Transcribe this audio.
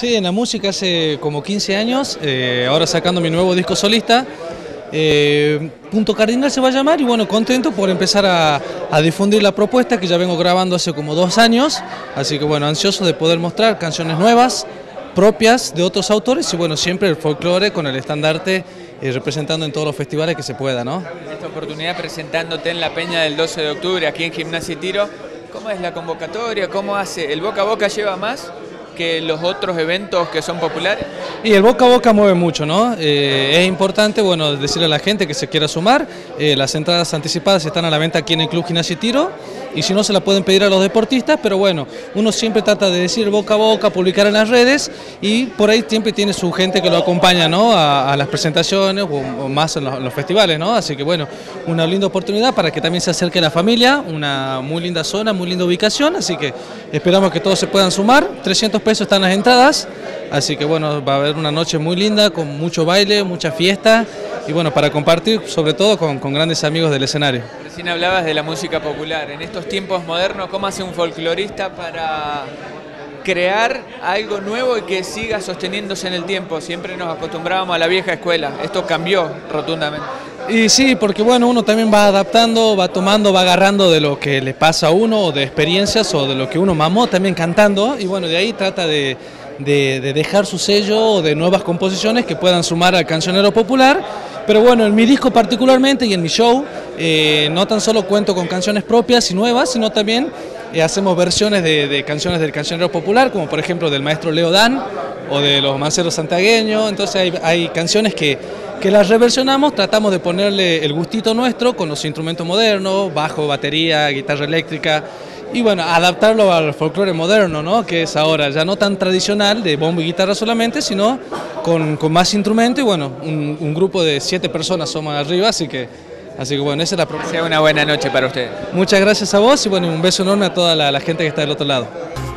Sí, en la música hace como 15 años, ahora sacando mi nuevo disco solista. Punto Cardinal se va a llamar y bueno, contento por empezar a difundir la propuesta que ya vengo grabando hace como 2 años, así que bueno, ansioso de poder mostrar canciones nuevas, propias de otros autores y bueno, siempre el folclore con el estandarte representando en todos los festivales que se pueda, ¿no? Esta oportunidad presentándote en la Peña del 12 de octubre aquí en Gimnasia y Tiro, ¿cómo es la convocatoria? ¿Cómo hace? ¿El boca a boca lleva más que los otros eventos que son populares? Y el boca a boca mueve mucho, ¿no? Es importante, bueno, decirle a la gente que se quiera sumar, las entradas anticipadas están a la venta aquí en el Club Gimnasia y Tiro, y si no se la pueden pedir a los deportistas, pero bueno, uno siempre trata de decir boca a boca, publicar en las redes, y por ahí siempre tiene su gente que lo acompaña, ¿no? A las presentaciones o más en los festivales, ¿no? Así que bueno, una linda oportunidad para que también se acerque la familia, una muy linda zona, muy linda ubicación, así que esperamos que todos se puedan sumar. 300 pesos están las entradas, así que bueno, va a haber una noche muy linda, con mucho baile, mucha fiesta, y bueno, para compartir sobre todo con grandes amigos del escenario. Recién hablabas de la música popular. En estos tiempos modernos, ¿cómo hace un folclorista para crear algo nuevo y que siga sosteniéndose en el tiempo? Siempre nos acostumbrábamos a la vieja escuela, esto cambió rotundamente. Y sí, porque bueno, uno también va adaptando, va tomando, va agarrando de lo que le pasa a uno, o de experiencias, o de lo que uno mamó también cantando, y bueno, de ahí trata de dejar su sello o de nuevas composiciones que puedan sumar al cancionero popular. Pero bueno, en mi disco particularmente y en mi show, no tan solo cuento con canciones propias y nuevas, sino también hacemos versiones de canciones del cancionero popular, como por ejemplo del maestro Leo Dan o de los manceros santiagueños. Entonces hay canciones que las reversionamos, tratamos de ponerle el gustito nuestro con los instrumentos modernos, bajo, batería, guitarra eléctrica, y bueno, adaptarlo al folclore moderno, ¿no? Que es ahora ya no tan tradicional de bombo y guitarra solamente, sino con más instrumentos y bueno, un grupo de 7 personas somos arriba, así que bueno, esa es la propuesta. Sea una buena noche para usted. Muchas gracias a vos y bueno, un beso enorme a toda la gente que está del otro lado.